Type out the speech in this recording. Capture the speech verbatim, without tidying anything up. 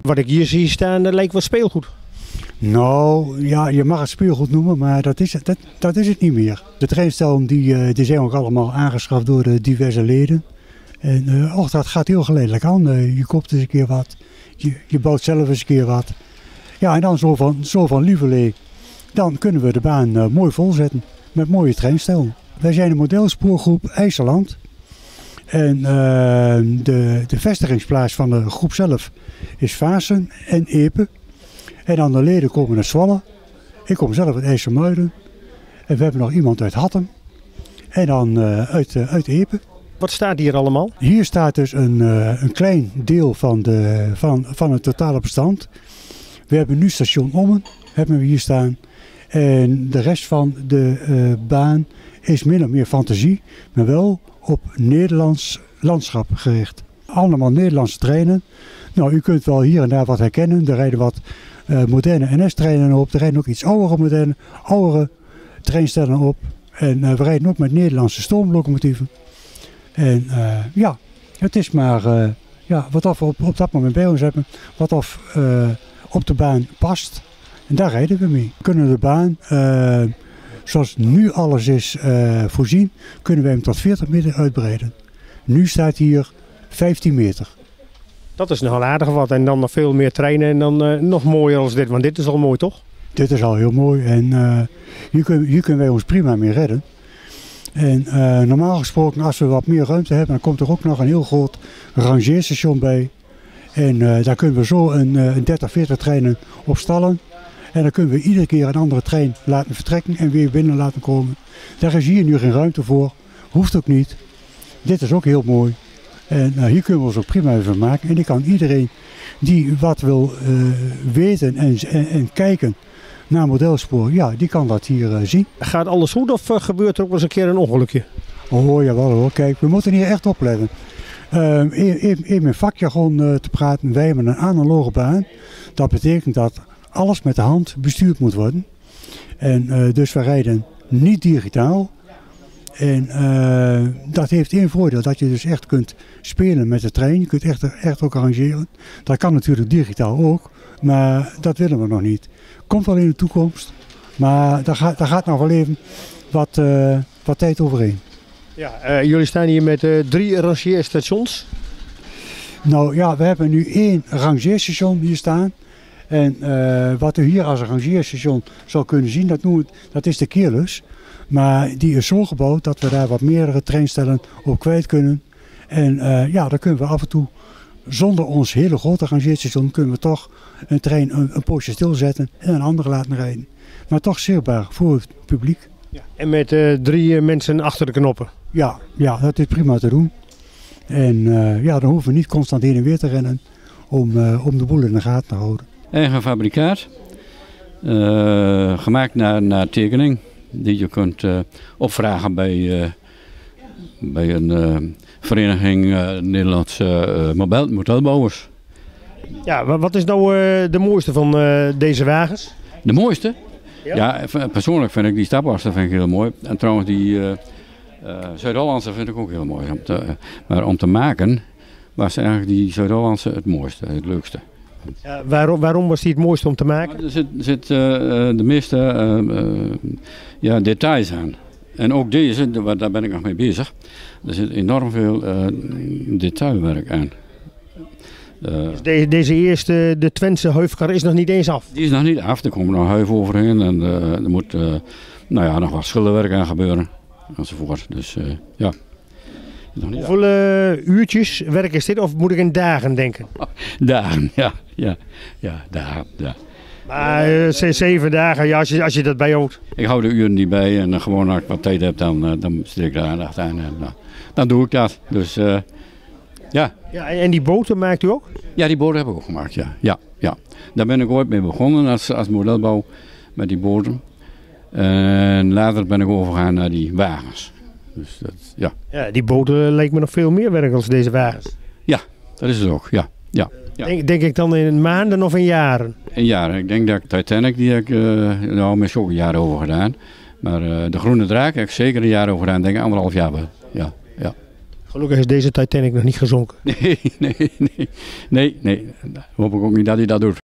Wat ik hier zie staan, dat lijkt wel speelgoed. Nou, ja, je mag het speelgoed noemen, maar dat is, dat, dat is het niet meer. De treinstellen die, die zijn ook allemaal aangeschaft door de diverse leden. En uh, och, dat gaat heel geleidelijk aan. Uh, je koopt eens een keer wat, je, je bouwt zelf eens een keer wat. Ja, en dan zo van, zo van lieverlee, dan kunnen we de baan uh, mooi volzetten met mooie treinstellen. Wij zijn een modelspoorgroep IJsseland. En uh, de, de vestigingsplaats van de groep zelf is Vaassen en Epe. En dan de leden komen uit Zwolle. Ik kom zelf uit IJsselmuiden. En we hebben nog iemand uit Hattem. En dan uh, uit, uh, uit Epe. Wat staat hier allemaal? Hier staat dus een, uh, een klein deel van, de, van, van het totale bestand. We hebben nu station Ommen, hebben we hier staan. En de rest van de uh, baan is min of meer fantasie, maar wel op Nederlands landschap gericht. Allemaal Nederlandse treinen. Nou, u kunt wel hier en daar wat herkennen. Er rijden wat uh, moderne N S-treinen op. Er rijden ook iets oudere, moderne, oudere treinstellen op. En uh, we rijden ook met Nederlandse stoomlocomotieven. En uh, ja, het is maar uh, ja, wat of we op, op dat moment bij ons hebben, wat of uh, op de baan past. En daar rijden we mee. We kunnen de baan, uh, zoals nu alles is uh, voorzien, kunnen we hem tot veertig meter uitbreiden. Nu staat hier vijftien meter. Dat is nogal aardig wat. En dan nog veel meer treinen en dan uh, nog mooier als dit. Want dit is al mooi, toch? Dit is al heel mooi en uh, hier, kun, hier kunnen wij ons prima mee redden. En uh, normaal gesproken, als we wat meer ruimte hebben, dan komt er ook nog een heel groot rangeerstation bij. En uh, daar kunnen we zo een, uh, een dertig, veertig treinen op stallen. En dan kunnen we iedere keer een andere trein laten vertrekken en weer binnen laten komen. Daar is hier nu geen ruimte voor. Hoeft ook niet. Dit is ook heel mooi. En uh, hier kunnen we ons ook prima even maken. En ik kan iedereen die wat wil uh, weten en, en, en kijken naar modelspoor, ja, die kan dat hier uh, zien. Gaat alles goed of uh, gebeurt er ook eens een keer een ongelukje? Oh jawel hoor, kijk, we moeten hier echt opletten. Uh, in, in mijn vakjargon uh, te praten, wij hebben een analoge baan. Dat betekent dat alles met de hand bestuurd moet worden. En uh, dus we rijden niet digitaal. En uh, dat heeft één voordeel, dat je dus echt kunt spelen met de trein. Je kunt echt, echt ook arrangeren. Dat kan natuurlijk digitaal ook, maar dat willen we nog niet. Komt wel in de toekomst, maar daar gaat, daar gaat nog wel even wat, uh, wat tijd overheen. Ja, uh, jullie staan hier met uh, drie rangeerstations. Nou ja, we hebben nu één rangeerstation hier staan. En uh, wat u hier als een rangeerstation zou kunnen zien, dat, noemen, dat is de Keerlus. Maar die is zo gebouwd dat we daar wat meerdere treinstellen op kwijt kunnen. En uh, ja, dan kunnen we af en toe, zonder ons hele grote rangeerstation, kunnen we toch een trein een, een poosje stilzetten en een andere laten rijden. Maar toch zichtbaar voor het publiek. Ja. En met uh, drie uh, mensen achter de knoppen? Ja, ja, dat is prima te doen. En uh, ja, dan hoeven we niet constant heen en weer te rennen om, uh, om de boel in de gaten te houden. Eigen fabrikaat, uh, gemaakt naar, naar tekening, die je kunt uh, opvragen bij, uh, bij een uh, vereniging uh, Nederlandse uh, mobiel, modelbouwers. Ja, wat is nou uh, de mooiste van uh, deze wagens? De mooiste? Ja? Ja, persoonlijk vind ik die stapwassen vind ik heel mooi. En trouwens die uh, uh, Zuid-Hollandse vind ik ook heel mooi. Om te, uh, maar om te maken was eigenlijk die Zuid-Hollandse het mooiste, het leukste. Ja, waarom, waarom was die het mooiste om te maken? Maar er zit, zit uh, de meeste uh, uh, ja, details aan. En ook deze, daar ben ik nog mee bezig. Er zit enorm veel uh, detailwerk aan. Uh, dus de, deze eerste, de Twentse huifkar, is nog niet eens af? Die is nog niet af, er komt nog huif overheen en uh, er moet uh, nou ja, nog wat schilderwerk aan gebeuren. Enzovoort. Dus uh, ja. Hoeveel uh, uurtjes werk is dit of moet ik in dagen denken? Dagen, ja. ja, ja dagen, ja. Maar uh, zeven dagen, ja, als, je, als je dat bijhoudt. Ik hou de uren niet bij en uh, gewoon als ik wat tijd heb, dan, uh, dan steek ik daar aandacht aan en uh, dan doe ik dat. Dus uh, ja. Ja. En die boten maakt u ook? Ja, die boten heb ik ook gemaakt, ja. ja, ja. Daar ben ik ooit mee begonnen als, als modelbouw met die boten. En later ben ik overgegaan naar die wagens. Dus dat, ja. Ja, die boten lijkt me nog veel meer werk als deze wagens. Ja, dat is het ook, ja. ja, ja. Denk, denk ik dan in maanden of in jaren? In jaren. Ik denk dat Titanic, die heb ik uh, nou, met ook een jaar over gedaan. Maar uh, de Groene Draak heb ik zeker een jaar over gedaan. Denk ik anderhalf jaar wel. Ja, ja. Gelukkig is deze Titanic nog niet gezonken. Nee, nee, nee. Nee, nee. Hoop ik ook niet dat hij dat doet.